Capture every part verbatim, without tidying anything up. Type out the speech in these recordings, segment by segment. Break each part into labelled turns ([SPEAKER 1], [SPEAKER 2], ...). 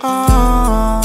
[SPEAKER 1] Ah,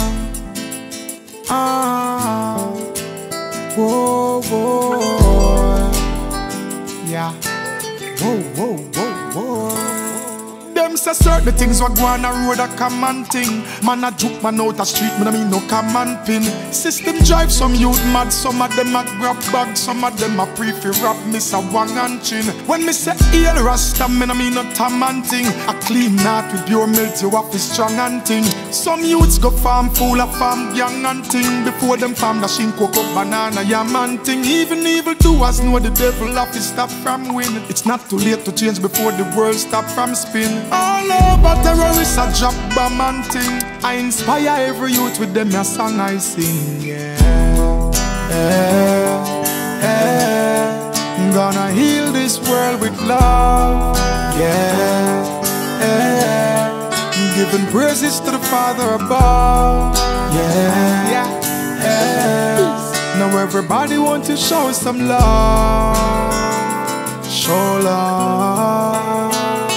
[SPEAKER 1] ah, whoa, whoa, yeah, whoa, whoa, whoa, whoa. Them say certain things what go on a road a common thing. Man a juke man out a street, man I mean no common pin. System drive some youth mad, some of them a grab bag, some of them a pre-fi rap, miss a wang and chin. When me say hail rasta, man I mean no tam and thing. A clean heart with pure milk, you have to strong and thing. Some youths go farm full of farm gang and thing. Before them farm dashing cocoa, banana, yam and thing. Even evil doers know the devil have to stop from win. It's not too late to change before the world stop from spin. All over terrorists a drop bomb and thing. I inspire every youth with them a song I sing. Yeah, yeah, yeah. Gonna heal this world with love. Yeah, yeah. Giving praises to the Father above. Yeah, yeah, yeah. Now everybody want to show some love. Show love.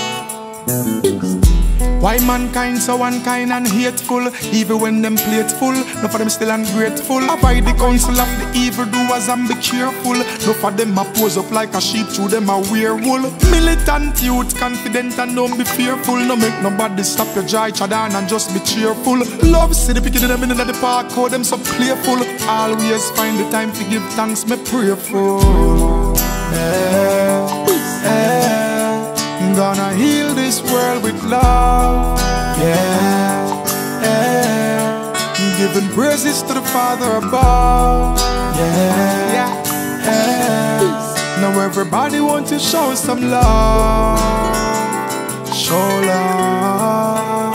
[SPEAKER 1] Why mankind so unkind and hateful? Even when them plateful, no for them still ungrateful. Avoid the counsel of the evildoers and be careful. No for them a pose up like a sheep, through them a wear wool. Militant youth, confident and don't be fearful. No make nobody stop your joy, chadan and just be cheerful. Love see the picking them in the park, how them so playful. Always find the time to give thanks, me prayerful. Yeah, yeah. Gonna heal this world with love. Yeah, yeah. Giving praises to the Father above. Yeah, yeah, yeah. Now everybody want to show some love. Show love.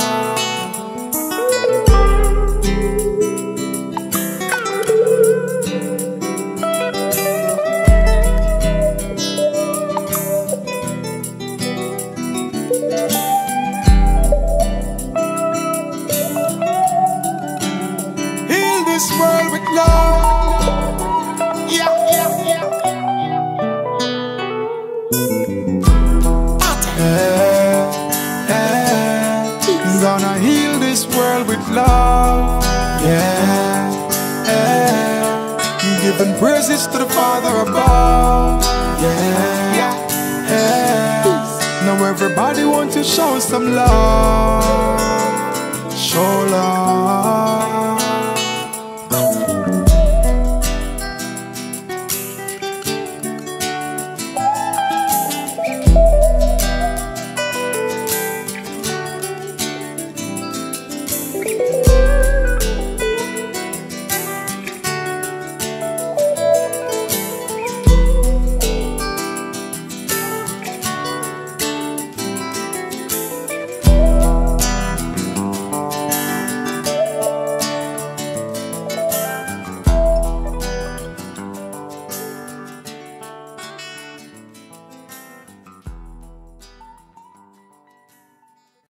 [SPEAKER 1] This world with love. Yeah, yeah, yeah. Yeah, yeah. Gonna heal this world with love. Yeah, yeah. Giving praises to the Father above. Yeah, yeah, yeah. Now everybody want to show some love. Show love.